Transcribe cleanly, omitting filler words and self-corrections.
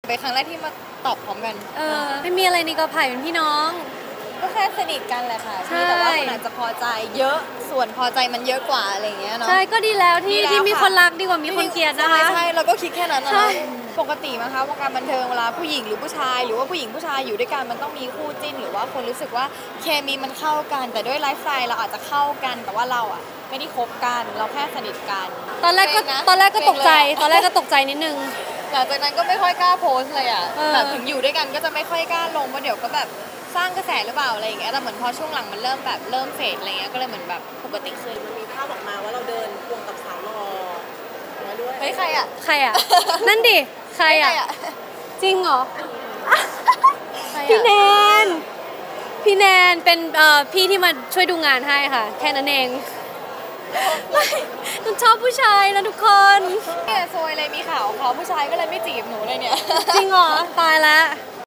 เป็นครั้งแรกที่มาตอบพร้อมกันไม่มีอะไรนี่ก็ผ่ายเป็นพี่น้องก็แค่สนิทกันแหละค่ะที่แต่ว่าคนอาจจะพอใจเยอะส่วนพอใจมันเยอะกว่าอะไรเงี้ยเนาะใช่ก็ดีแล้วที่มีคนรักดีกว่ามีคนเกลียดนะคะใช่เราก็คิดแค่นั้นนะปกติมั้งคะวงการบันเทิงเวลาผู้หญิงหรือผู้ชายหรือว่าผู้หญิงผู้ชายอยู่ด้วยกันมันต้องมีคู่จิ้นหรือว่าคนรู้สึกว่าเคมีมันเข้ากันแต่ด้วยไลฟ์สไตล์เราอาจจะเข้ากันแต่ว่าเราอ่ะไม่ได้คบกันเราแค่สนิทกันตอนแรกก็ตกใจนิดนึงหลังจากนั้นก็ไม่ค่อยกล้าโพสเลยอ่ะแบบถึงอยู่ด้วยกันก็จะไม่ค่อยกล้าลงเพราะเดี๋ยวก็แบบสร้างกระแสหรือเปล่าอะไรอย่างเงี้ยแต่เหมือนพอช่วงหลังมันเริ่มเฟดอะไรเงี้ยก็เลยเหมือนแบบปกติขึ้นมันมีภาพออกมาว่าเราเดินควงกับสาวหล่อมาด้วยเฮ้ยใครอ่ะนั่นดิใครอ่ะจริงเหรอพี่แนนเป็นพี่ที่มาช่วยดูงานให้ค่ะแค่นั้นเองฉันชอบผู้ชายนะทุกคนเนี่ยซวยเลยมีข่าวเขาผู้ชายก็เลยไม่จีบหนูเลยเนี่ยจริงเหรอตายแล้ว